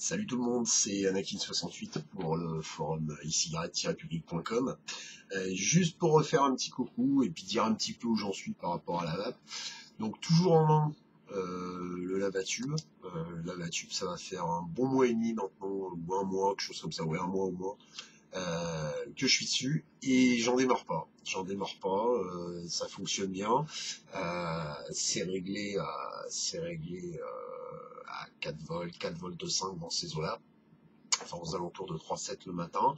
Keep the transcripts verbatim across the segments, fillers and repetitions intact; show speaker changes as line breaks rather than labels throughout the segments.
Salut tout le monde, c'est Anakin soixante-huit pour le forum i cigarette public point com. Euh, juste pour refaire un petit coucou et puis dire un petit peu où j'en suis par rapport à la vape. Donc toujours en main euh, le lavatube. Euh, le lavatube, ça va faire un bon mois et demi maintenant, ou un mois, quelque chose comme ça, ouais, un mois au moins, euh, que je suis dessus et j'en démarre pas. J'en démarre pas, euh, ça fonctionne bien. Euh, c'est réglé, euh, c'est réglé. Euh, à quatre volts, quatre volts cinq dans ces eaux-là, enfin aux alentours de trois virgule sept le matin.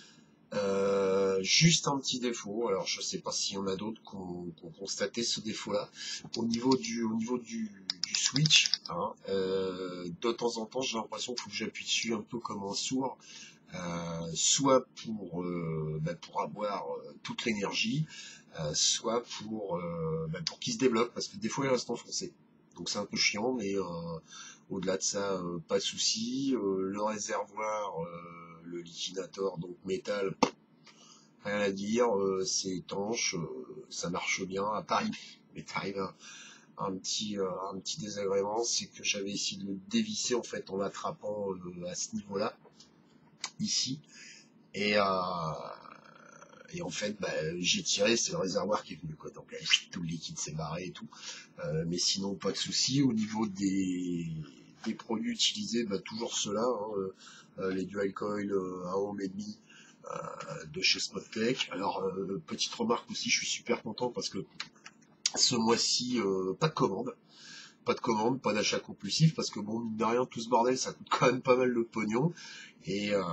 Euh, juste un petit défaut, alors je sais pas s'il y en a d'autres qui ont, qui ont constaté ce défaut-là, au niveau du, au niveau du, du switch, hein, euh, de temps en temps j'ai l'impression qu'il faut que j'appuie dessus un peu comme un sourd, euh, soit pour, euh, bah, pour avoir euh, toute l'énergie, euh, soit pour, euh, bah, pour qu'il se débloque, parce que des fois il reste enfoncé. Donc c'est un peu chiant, mais euh, au-delà de ça, euh, pas de souci. Euh, le réservoir, euh, le liquidator, donc métal, rien à dire, euh, c'est étanche, euh, ça marche bien. À Paris, mais arrive un, un petit, euh, un petit désagrément, c'est que j'avais essayé de le dévisser en fait en l'attrapant euh, à ce niveau-là, ici, et euh, Et en fait, bah, j'ai tiré, c'est le réservoir qui est venu, quoi. Donc tout le liquide s'est barré et tout. Euh, mais sinon, pas de souci. Au niveau des, des produits utilisés, bah, toujours ceux-là, hein, euh, les dual coil euh, un ohm et demi euh, de chez Smoktech. Alors, euh, petite remarque aussi, je suis super content parce que ce mois-ci, euh, pas de commande. Pas de commande, pas d'achat compulsif, parce que bon, mine de rien, tout ce bordel, ça coûte quand même pas mal de pognon. Et, euh,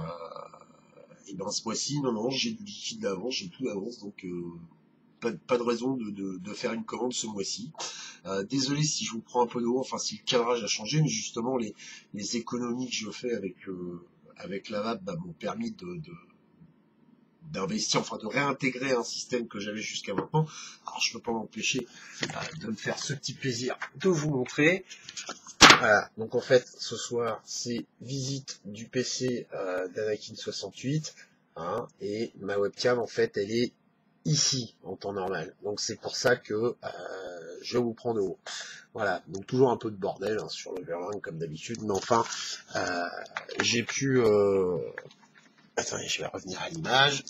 et ben ce mois-ci, non, non, j'ai du liquide d'avance, j'ai tout d'avance, donc euh, pas, pas de raison de, de, de faire une commande ce mois-ci. Euh, désolé si je vous prends un peu de haut, enfin si le cadrage a changé, mais justement les, les économies que je fais avec, euh, avec la vape bah, m'ont permis de, de d'investir, enfin de réintégrer un système que j'avais jusqu'à maintenant. Alors je peux pas m'empêcher euh, de me faire ce petit plaisir de vous montrer. Voilà, donc en fait ce soir c'est visite du P C euh, d'Anakin soixante-huit, hein, et ma webcam en fait elle est ici en temps normal, donc c'est pour ça que euh, je vous prends de haut. Voilà, donc toujours un peu de bordel hein, sur le Verling comme d'habitude, mais enfin euh, j'ai pu euh... attendez, je vais revenir à l'image.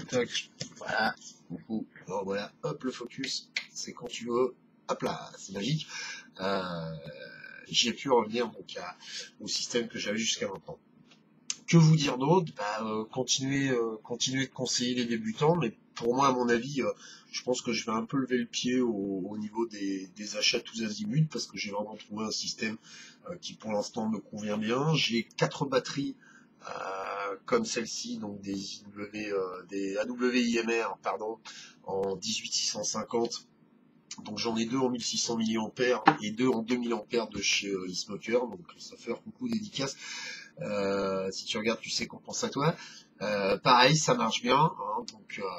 Voilà, beaucoup. Bon, voilà, hop, le focus, c'est quand tu veux, hop là, c'est magique. Euh, j'ai pu revenir donc à, au système que j'avais jusqu'à maintenant. Que vous dire d'autre? Bah, euh, continuer, euh, continuer de conseiller les débutants, mais pour moi, à mon avis, euh, je pense que je vais un peu lever le pied au, au niveau des, des achats tous azimuts, parce que j'ai vraiment trouvé un système euh, qui pour l'instant me convient bien. J'ai quatre batteries euh, comme celle-ci, donc des, I W, euh, des A W I M R, pardon, en dix-huit six cent cinquante. Donc j'en ai deux en mille six cents milliampères et deux en deux mille ampères de chez euh, eSmoker, donc ça fait un coucou dédicace. Euh, si tu regardes, tu sais qu'on pense à toi. Euh, pareil, ça marche bien, hein, donc euh,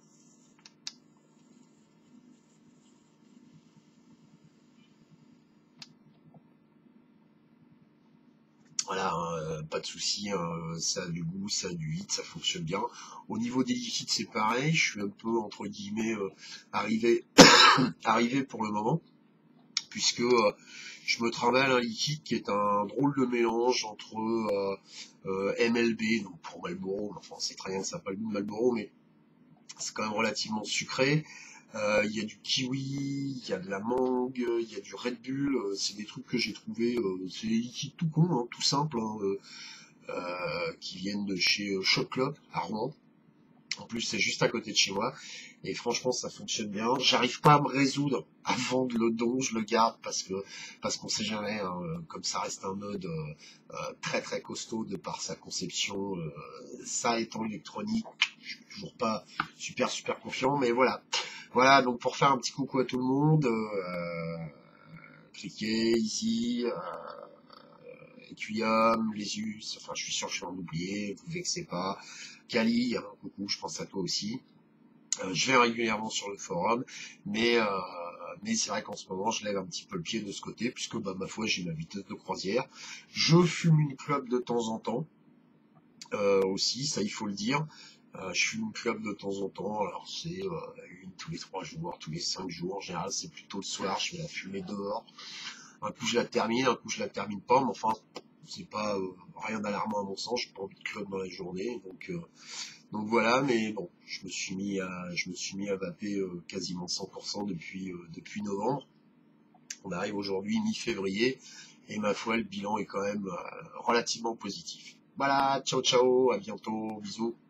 voilà, hein, pas de souci, hein, ça a du goût, ça a du hit, ça fonctionne bien. Au niveau des liquides, c'est pareil, je suis un peu entre guillemets euh, arrivé, arrivé pour le moment, puisque euh, je me trimballe un liquide qui est un drôle de mélange entre euh, euh, M L B, donc pour Marlboro, enfin c'est très bien que ça n'a pas le goût de Marlboro, mais c'est quand même relativement sucré. Euh, Il y a du kiwi, il y a de la mangue, il y a du Red Bull, euh, c'est des trucs que j'ai trouvé, euh, c'est des liquides tout cons, hein, tout simples, hein, euh, euh, qui viennent de chez euh, Shot Club à Rouen. En plus, c'est juste à côté de chez moi. Et franchement, ça fonctionne bien. J'arrive pas à me résoudre à vendre le don, je le garde parce que parce qu'on sait jamais. Hein, comme ça reste un mode euh, euh, très très costaud de par sa conception. Euh, ça étant électronique, je suis toujours pas super super confiant. Mais voilà, voilà. Donc pour faire un petit coucou à tout le monde, euh, cliquez ici. Euh, Equium, Lesus, enfin je suis sûr que je vais en oublier, vous vexez pas. Kali, hein, coucou, je pense à toi aussi. Euh, je vais régulièrement sur le forum, mais euh, mais c'est vrai qu'en ce moment je lève un petit peu le pied de ce côté, puisque bah, ma foi j'ai ma vitesse de croisière. Je fume une clope de temps en temps, euh, aussi, ça il faut le dire. Euh, je fume une clope de temps en temps, alors c'est euh, une tous les trois jours, tous les cinq jours, en général c'est plutôt le soir, je vais la fumer dehors. Un coup je la termine, un coup je la termine pas, mais enfin c'est pas euh, rien d'alarmant à mon sens, j'ai pas envie de clope dans la journée, donc euh, donc voilà, mais bon, je me suis mis à je me suis mis à vaper euh, quasiment cent pour cent depuis euh, depuis novembre. On arrive aujourd'hui mi-février et ma foi le bilan est quand même euh, relativement positif. Voilà, ciao ciao, à bientôt, bisous.